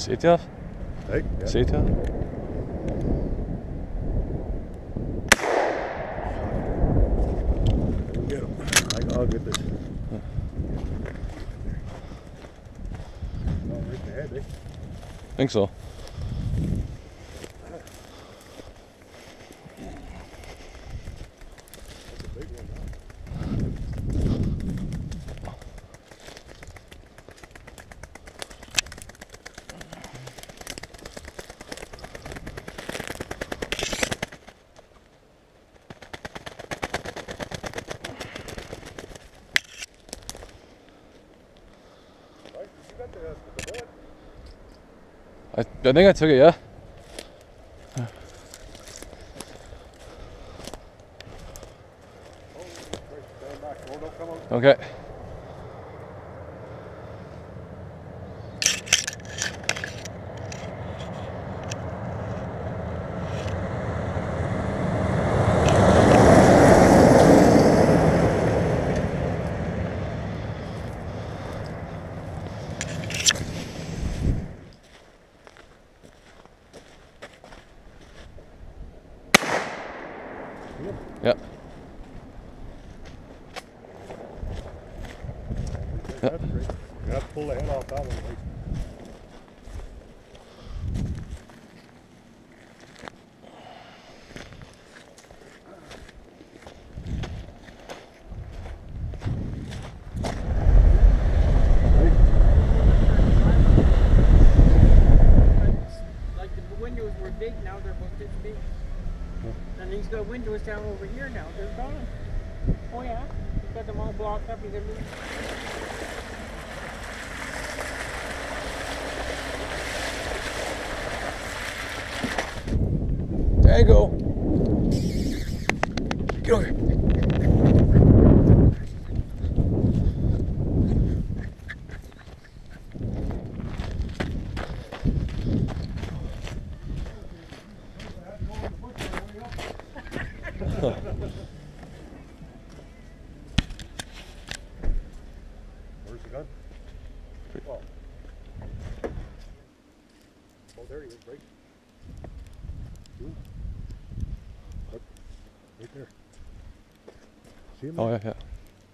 Seht ihr? Hey, ja. Seht ihr? Get him. I'll get this. Oh, right in the head, eh? Think so. That's a big one now. Right, you got the bullet? I think I took it, yeah. Oh, Christ, stand back. Oh, don't come out. Okay. Yeah. That's great. You have to pull the head off that one, right? Like the windows were big, now they're about this big. And he's got windows down over here now, they're gone. Oh yeah, he's got them all blocked up. He's got There you go. Get over here. Where's the gun? Oh. Oh, there he is, right? Ooh. Look, right there. See him? Oh yeah, yeah.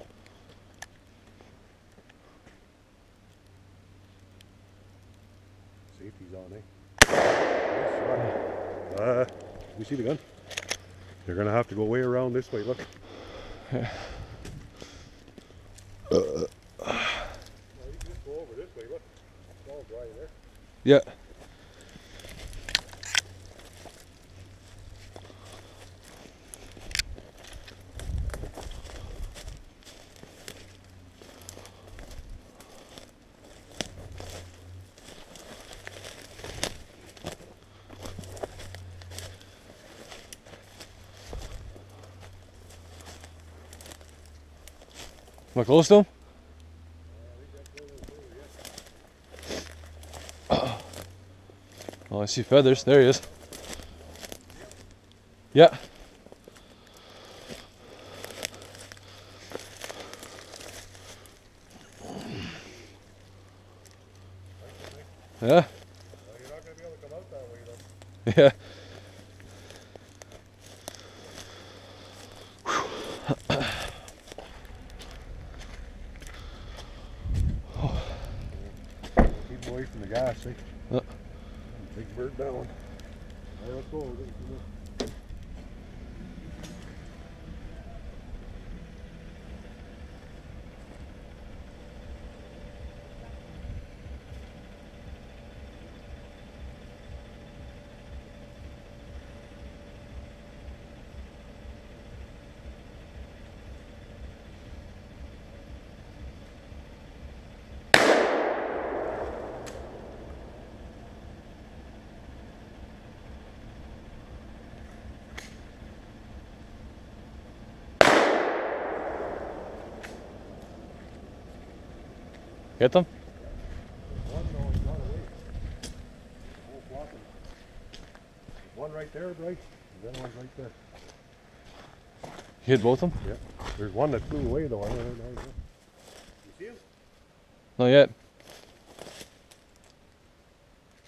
Safety's on, eh? You see the gun? You're gonna have to go way around this way, look. Yeah. Well, you can just go over this way, look. It's all dry there. Yeah. Am I close to him? Oh, I see feathers. There he is. Yeah. Yeah. Well, you're not gonna be able to come out that way, though. Yeah. Keep away from the gas, eh? Big bird down. All right, let's go. Hit them? One, no, he's not away. Oh, blocking. One right there, right? And then one's right there. You hit both of them? Yeah. There's one that flew away, though. I don't know. You see him? Not yet.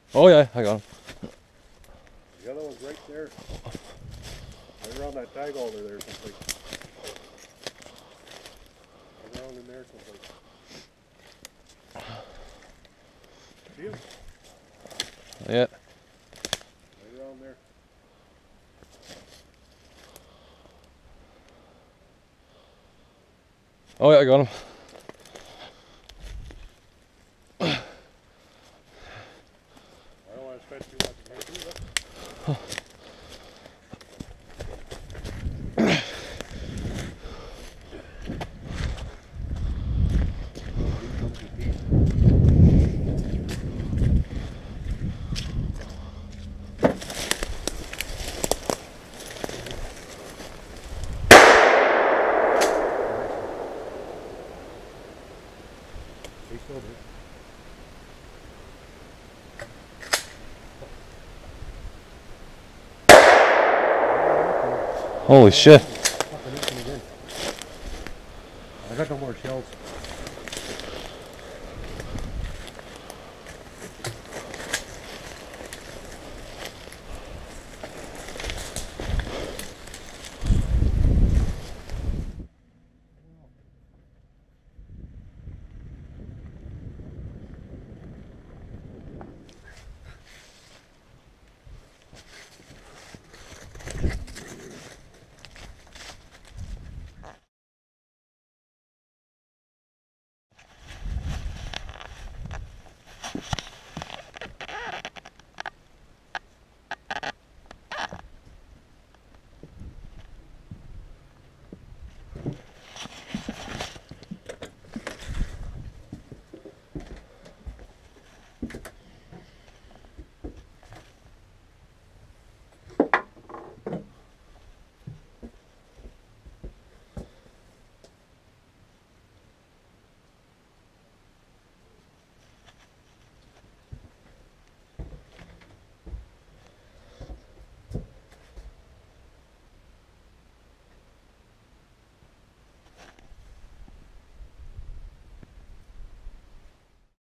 Oh yeah, I got him. The other one's right there. Right around that tag alder there someplace. Right around in there someplace. See him? Yeah. Right around there. Oh yeah, I got him. I don't want to spend too much time either. He's still there. Holy shit.